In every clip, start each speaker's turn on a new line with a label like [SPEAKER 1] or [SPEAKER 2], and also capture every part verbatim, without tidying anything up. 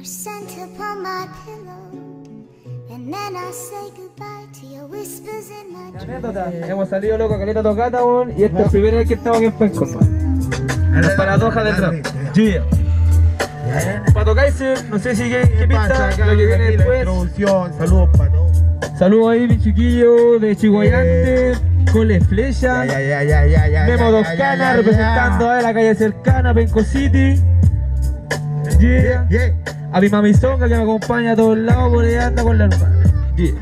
[SPEAKER 1] Your scent upon my pillow, and then I say goodbye to your whispers in my dreams.
[SPEAKER 2] Hemos salido loco, caleta tocata, y esta es la primera vez que estamos aquí en Pencos. En la paradoja del rap. Yeah. Pato Kaiser, no sé si qué, qué pista, lo que viene después.
[SPEAKER 3] Saludos, Pato.
[SPEAKER 2] Saludos ahí, mi chiquillo de Chihuayante, Cole Flecha,
[SPEAKER 3] Ya, ya, ya, ya, ya.
[SPEAKER 2] Memo
[SPEAKER 3] ya,
[SPEAKER 2] Toscana,
[SPEAKER 3] ya, ya,
[SPEAKER 2] representando
[SPEAKER 3] ya.
[SPEAKER 2] a la calle cercana, Penco City. Yeah.
[SPEAKER 3] Yeah.
[SPEAKER 2] A mi mamizonga que me acompaña a todos lados, por ahí anda con la hermana. Yeah.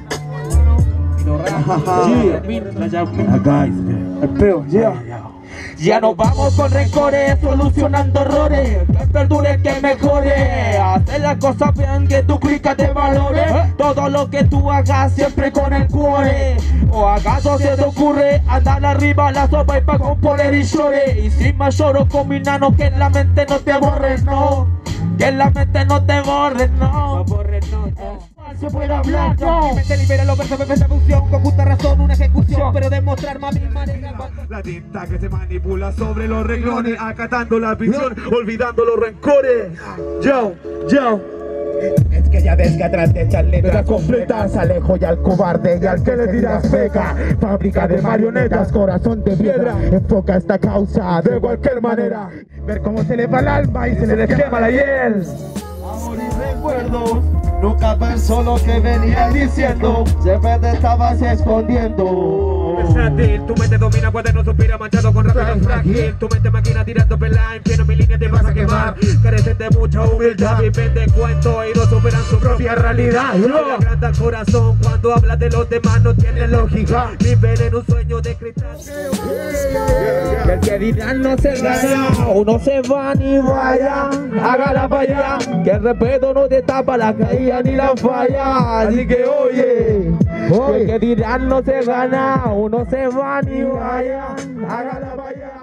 [SPEAKER 3] Acá, el peo, yeah.
[SPEAKER 2] Ya nos vamos con rencores, solucionando errores, que perdure, que mejore. Hacer las cosas bien, que tu clica te valore. Todo lo que tú hagas siempre con el cuore. ¿O acaso se te ocurre andar arriba la sopa y pa' componer y llore? Y sin más lloro con mi nano, que en la mente no te borres, no. Que en la mente no te borres, no. No borres, no, no. Se puede hablar, no. Mi mente libera los versos, perfecta función, con justa razón, una ejecución, pero demostrar más mi manera.
[SPEAKER 3] La tinta que se manipula sobre los renglones, acatando la visión, olvidando los rencores. Yo, yo. Es que ya ves que atrás de echar letras completas alejo y al cobarde y al que le tiras feca. Fábrica de marionetas, corazón de piedra. Enfoca esta causa de cualquier manera. Ver cómo se le va el alma y se le quema la hiel.
[SPEAKER 4] Amor y recuerdos, nunca pensó lo que venía diciendo. Siempre te estabas escondiendo.
[SPEAKER 3] Versátil, tu mente domina, cuaderno suspira manchado con rápido frágil. Tu mente máquina tirando pela, infierno mi línea te vas a quemar. Carecen de mucha humildad, viven de cuento y no superan su propia realidad. Le agranda el corazón cuando hablas de los demás, no tiene lógica. Viven en un sueño de cristal.
[SPEAKER 2] El que dirán no se gana, uno se va ni vaya, hágala para allá, que el respeto no te tapa la caída ni la falla. Así que oye, el que dirán no se gana, uno se va ni vaya, hágala para allá.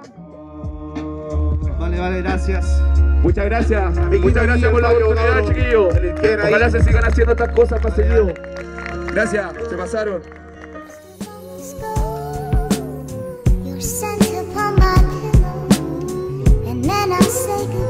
[SPEAKER 4] Vale, vale, gracias.
[SPEAKER 3] Muchas gracias, muchas gracias por la oportunidad, chiquillos. Ojalá se sigan haciendo estas cosas para seguido. Gracias, se pasaron.
[SPEAKER 1] Your scent upon my pillow, and then I say goodbye.